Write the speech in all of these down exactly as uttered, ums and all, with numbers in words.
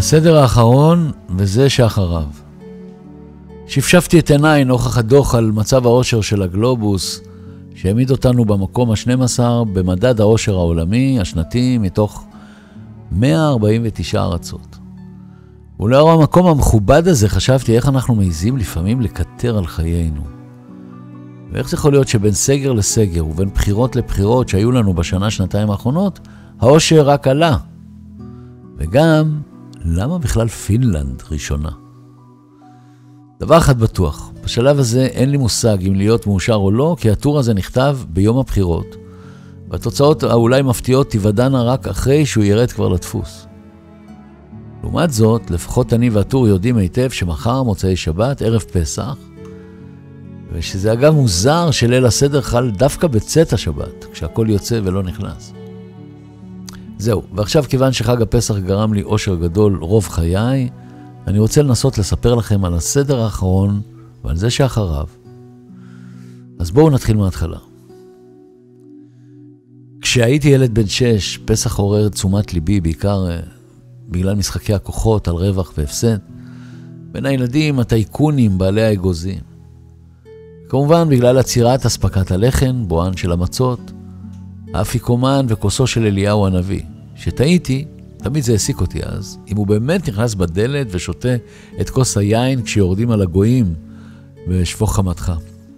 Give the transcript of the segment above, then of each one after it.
הסדר האחרון וזה שאחריו. שפשפתי את עיניי נוכח הדוח על מצב העושר של הגלובוס, שהעמיד אותנו במקום ה-שנים עשר במדד העושר העולמי השנתי מתוך מאה ארבעים ותשע ארצות. ולאור המקום המכובד הזה חשבתי איך אנחנו מעיזים לפעמים לקטר על חיינו. ואיך זה יכול להיות שבין סגר לסגר ובין בחירות לבחירות שהיו לנו בשנה שנתיים האחרונות, העושר רק עלה. וגם, למה בכלל פינלנד ראשונה? דבר אחד בטוח, בשלב הזה אין לי מושג אם להיות מאושר או לא, כי הטור הזה נכתב ביום הבחירות, והתוצאות האולי מפתיעות תיוודענה רק אחרי שהוא ירד כבר לדפוס. לעומת זאת, לפחות אני והטור יודעים היטב שמחר מוצאי שבת, ערב פסח, ושזה אגב מוזר שליל הסדר חל דווקא בצאת השבת, כשהכל יוצא ולא נכנס. זהו, ועכשיו כיוון שחג הפסח גרם לי אושר גדול רוב חיי, אני רוצה לנסות לספר לכם על הסדר האחרון ועל זה שאחריו. אז בואו נתחיל מההתחלה. כשהייתי ילד בן שש, פסח עורר תשומת ליבי, בעיקר בגלל משחקי הכוחות על רווח והפסד. בין הילדים, הטייקונים, בעלי האגוזים. כמובן, בגלל עצירת אספקת הלחם, בוען של המצות, האפיקומן וכוסו של אליהו הנביא. שטעיתי, תמיד זה העסיק אותי אז, אם הוא באמת נכנס בדלת ושותה את כוס היין כשיורדים על הגויים ושפוך חמתך.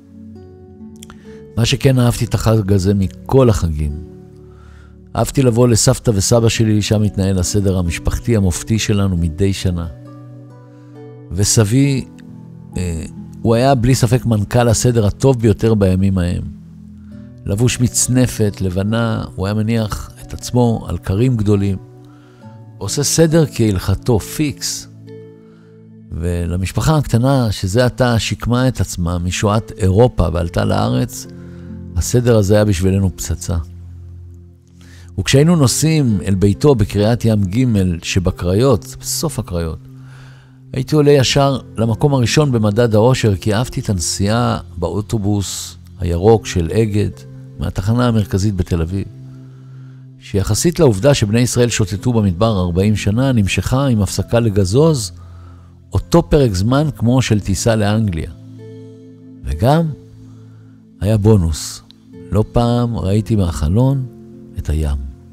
מה שכן אהבתי את החג הזה מכל החגים. אהבתי לבוא לסבתא וסבא שלי, שם מתנהל הסדר המשפחתי המופתי שלנו מדי שנה. וסבי, אה, הוא היה בלי ספק מנכ"ל הסדר הטוב ביותר בימים ההם. לבוש מצנפת, לבנה, הוא היה מניח את עצמו על קרים גדולים. עושה סדר כהלכתו, פיקס. ולמשפחה הקטנה, שזה עתה שיקמה את עצמה משואת אירופה ועלתה לארץ, הסדר הזה היה בשבילנו פצצה. וכשהיינו נוסעים אל ביתו בקריאת ים ג' שבקריות, בסוף הקריות, הייתי עולה ישר למקום הראשון במדד העושר, כי אהבתי את הנסיעה באוטובוס הירוק של אגד, מהתחנה המרכזית בתל אביב. שיחסית לעובדה שבני ישראל שוטטו במדבר ארבעים שנה, נמשכה עם הפסקה לגזוז, אותו פרק זמן כמו של טיסה לאנגליה. וגם היה בונוס. לא פעם ראיתי מהחלון את הים.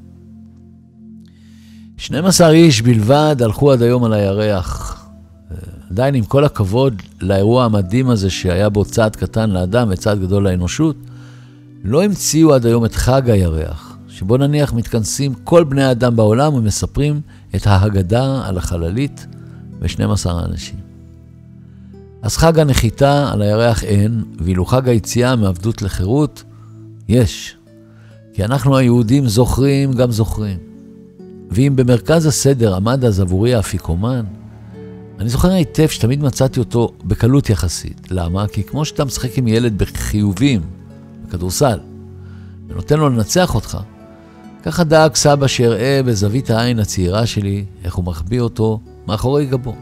שנים עשר איש בלבד הלכו עד היום על הירח. עדיין עם כל הכבוד לאירוע המדהים הזה שהיה בו צעד קטן לאדם וצעד גדול לאנושות, לא המציאו עד היום את חג הירח, שבו נניח מתכנסים כל בני האדם בעולם ומספרים את ההגדה על החללית ו-שנים עשר האנשים. אז חג הנחיתה על הירח אין, ואילו חג היציאה מעבדות לחירות יש. כי אנחנו היהודים זוכרים גם זוכרים. ואם במרכז הסדר עמד אז עבורי האפיקומן, אני זוכר היטב שתמיד מצאתי אותו בקלות יחסית. למה? כי כמו שאתה משחק עם ילד בחיובים, בכדורסל, ונותן לו לנצח אותך, ככה דאג סבא שיראה בזווית העין הצעירה שלי, איך הוא מחביא אותו מאחורי גבו.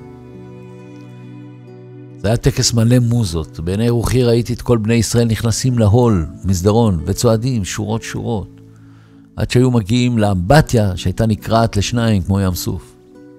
זה היה טקס מלא מוזות. בעיני רוחי ראיתי את כל בני ישראל נכנסים להול, מסדרון, וצועדים שורות שורות, עד שהיו מגיעים לאמבטיה שהייתה נקרעת לשניים כמו ים סוף.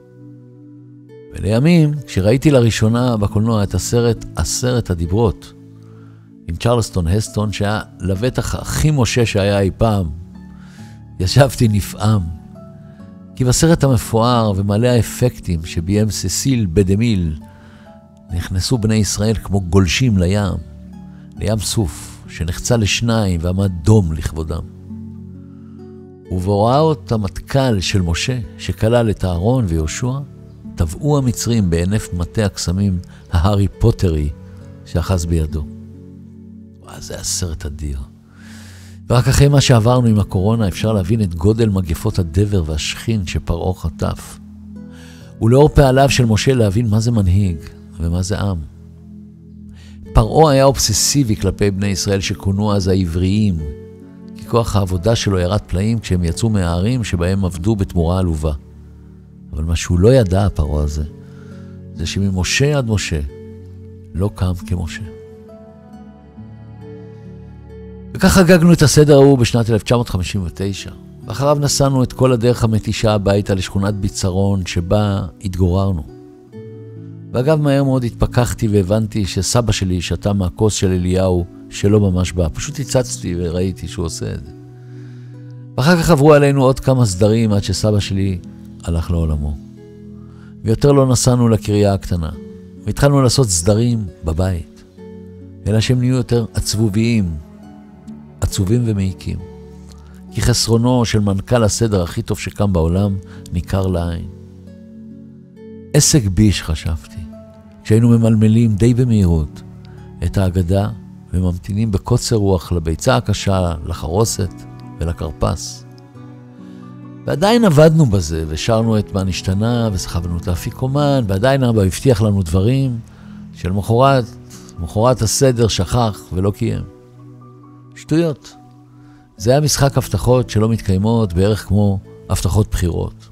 ולימים, כשראיתי לראשונה בקולנוע את הסרט עשרת הדיברות, עם צ'רלסטון הסטון, שהיה לבטח הכי משה שהיה אי פעם, ישבתי נפעם. כי בסרט המפואר ומלא האפקטים שביים ססיל בדמיל, נכנסו בני ישראל כמו גולשים לים, לים סוף, שנחצה לשניים ועמד דום לכבודם. ובהוראות המטכ"ל של משה, שכלל את אהרון ויהושע, טבעו המצרים בהינף מטה הקסמים ההארי פוטרי שאחז בידו. וואו, זה הסרט אדיר. ורק אחרי מה שעברנו עם הקורונה אפשר להבין את גודל מגפות הדבר והשכין שפרעה חטף. ולאור פעליו של משה להבין מה זה מנהיג ומה זה עם. פרעה היה אובססיבי כלפי בני ישראל שכונו אז העבריים, כי כוח העבודה שלו ירד פלאים כשהם יצאו מהערים שבהם עבדו בתמורה עלובה. אבל מה שהוא לא ידע, פרעה הזה, זה שממשה עד משה לא קם כמשה. וכך חגגנו את הסדר ההוא בשנת אלף תשע מאות חמישים ותשע, ואחריו נסענו את כל הדרך המתישה הביתה לשכונת ביצרון שבה התגוררנו. ואגב, מהר מאוד התפכחתי והבנתי שסבא שלי שתה מהכוס של אליהו שלא ממש בא. פשוט הצצתי וראיתי שהוא עושה את זה. ואחר כך עברו עלינו עוד כמה סדרים עד שסבא שלי הלך לעולמו. ויותר לא נסענו לקריה הקטנה. והתחלנו לעשות סדרים בבית. אלא שהם נהיו יותר עצבוביים, עצובים ומעיקים. כי חסרונו של מנכ"ל הסדר הכי טוב שקם בעולם ניכר לעין. עסק ביש חשבתי, כשהיינו ממלמלים די במהירות את האגדה וממתינים בקוצר רוח לביצה הקשה, לחרוסת ולקרפס. ועדיין עבדנו בזה ושרנו את מה נשתנה וסחבנו את האפיקומן, ועדיין אבא הבטיח לנו דברים שלמחרת, מחרת הסדר שכח ולא קיים. שטויות. זה היה משחק הבטחות שלא מתקיימות בערך כמו הבטחות בחירות.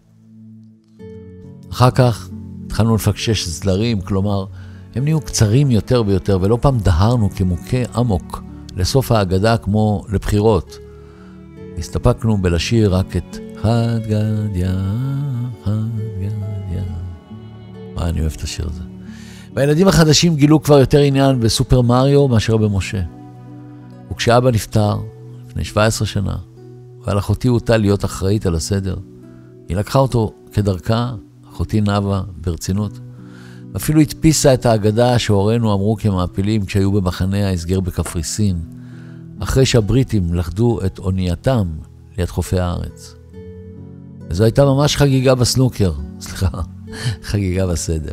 אחר כך התחלנו לפקשש סדרים, כלומר, הם נהיו קצרים יותר ויותר, ולא פעם דהרנו כמוכה עמוק לסוף האגדה כמו לבחירות. הסתפקנו בלשיר רק את חד גדיה, חד גדיה. מה, אני אוהב את השיר הזה. והילדים החדשים גילו כבר יותר עניין בסופר מריו מאשר במשה. וכשאבא נפטר, לפני שבע עשרה שנה, ועל אחותי הוטל להיות אחראית על הסדר, היא לקחה אותו כדרכה, אחותי נאווה, ברצינות. אפילו הדפיסה את האגדה שהורינו אמרו כמעפילים כשהיו במחנה ההסגר בקפריסין, אחרי שהבריטים לכדו את אונייתם ליד חופי הארץ. וזו הייתה ממש חגיגה בסנוקר, סליחה, חגיגה בסדר.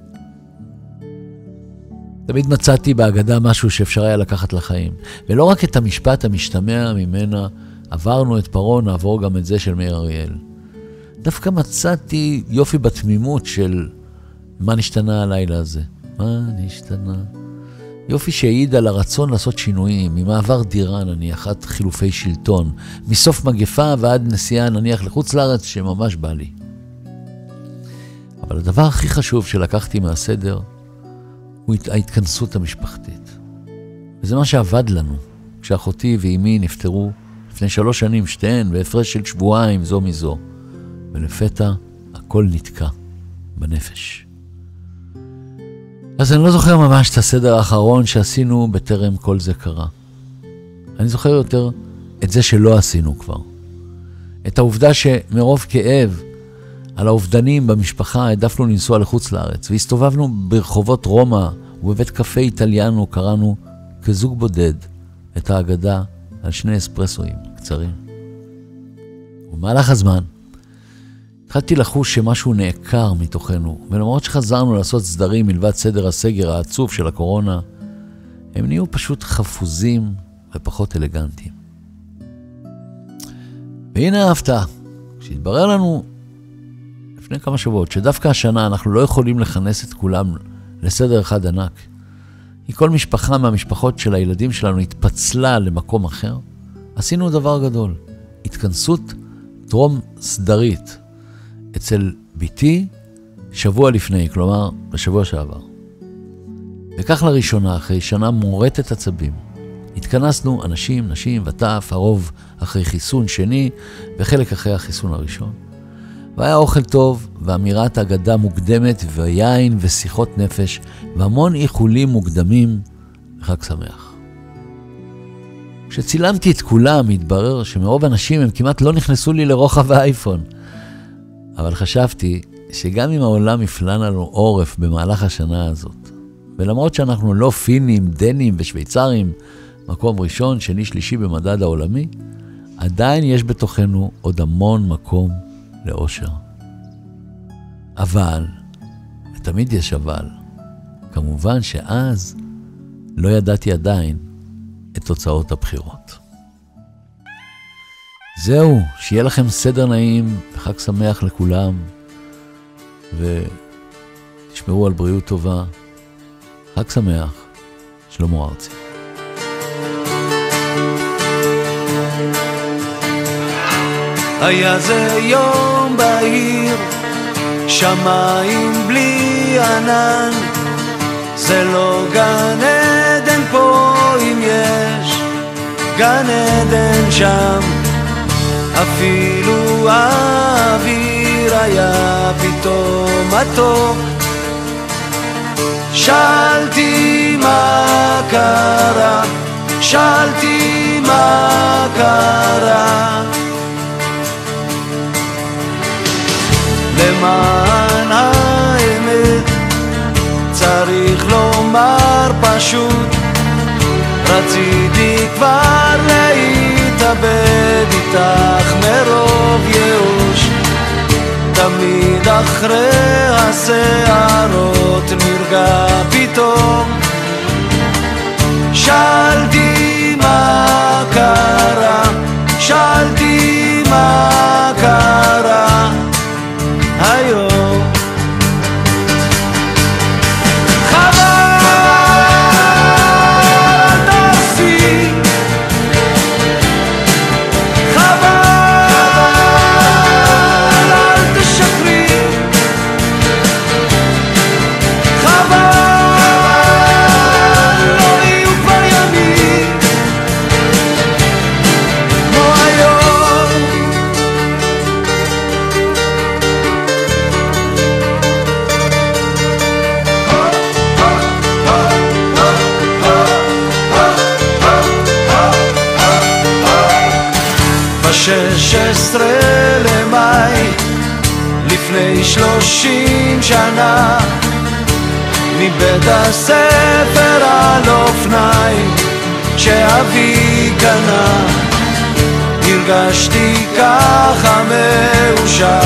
תמיד מצאתי באגדה משהו שאפשר היה לקחת לחיים, ולא רק את המשפט המשתמע ממנה, עברנו את פרעה, נעבור גם את זה של מאיר אריאל. דווקא מצאתי יופי בתמימות של מה נשתנה הלילה הזה. מה נשתנה? יופי שהעיד על הרצון לעשות שינויים, ממעבר דירה נניח, עד חילופי שלטון, מסוף מגפה ועד נסיעה נניח לחוץ לארץ שממש בא לי. אבל הדבר הכי חשוב שלקחתי מהסדר, הוא ההתכנסות המשפחתית. וזה מה שעבד לנו, כשאחותי ואימי נפטרו לפני שלוש שנים שתיהן, בהפרש של שבועיים זו מזו. ולפתע הכל נתקע בנפש. אז אני לא זוכר ממש את הסדר האחרון שעשינו בטרם כל זה קרה. אני זוכר יותר את זה שלא עשינו כבר. את העובדה שמרוב כאב על האובדנים במשפחה העדפנו לנסוע לחוץ לארץ, והסתובבנו ברחובות רומא ובבית קפה איטליאנו קראנו כזוג בודד את האגדה על שני אספרסואים קצרים. ובמהלך הזמן התחלתי לחוש שמשהו נעקר מתוכנו, ולמרות שחזרנו לעשות סדרים מלבד סדר הסגר העצוב של הקורונה, הם נהיו פשוט חפוזים ופחות אלגנטיים. והנה ההפתעה, כשהתברר לנו לפני כמה שבועות שדווקא השנה אנחנו לא יכולים לכנס את כולם לסדר אחד ענק, כי כל משפחה מהמשפחות של הילדים שלנו התפצלה למקום אחר, עשינו דבר גדול, התכנסות טרום סדרית, אצל ביתי שבוע לפני, כלומר בשבוע שעבר. וכך לראשונה, אחרי שנה מורטת עצבים, התכנסנו אנשים, נשים וטף, הרוב אחרי חיסון שני וחלק אחרי החיסון הראשון. והיה אוכל טוב ואמירת אגדה מוקדמת ויין ושיחות נפש והמון איחולים מוקדמים לחג שמח. כשצילמתי את כולם התברר שמרוב אנשים הם כמעט לא נכנסו לי לרוחב האייפון. אבל חשבתי שגם אם העולם יפלן לנו עורף במהלך השנה הזאת, ולמרות שאנחנו לא פינים, דנים ושוויצרים, מקום ראשון, שני, שלישי במדד העולמי, עדיין יש בתוכנו עוד המון מקום לאושר. אבל, ותמיד יש אבל, כמובן שאז לא ידעתי עדיין את תוצאות הבחירות. זהו, שיהיה לכם סדר נעים וחג שמח לכולם, ותשמרו על בריאות טובה. חג שמח, שלמה ארצי. היה זה יום בהיר, שמיים בלי ענן, זה לא גן עדן פה אם יש גן עדן שם. אפילו האוויר היה פתאום מתוק. שאלתי מה קרה, שאלתי מה קרה. למען האמת צריך לומר פשוט, רציתי כבר להתאבד איתך מרוב ייאוש. תמיד אחרי השערות נרגע פתאום. שאלתי מה קרה, שאלתי מה קרה היום. שש עשרה למאי לפני שלושים שנה, מבית הספר על אופניים שאבי קנה, הרגשתי ככה מאושר